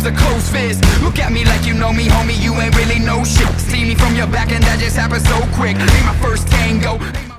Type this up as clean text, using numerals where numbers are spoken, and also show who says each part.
Speaker 1: a closed fist. Look at me like you know me, homie, you ain't really no shit. See me from your back and that just happened so quick. Ain't my first tango.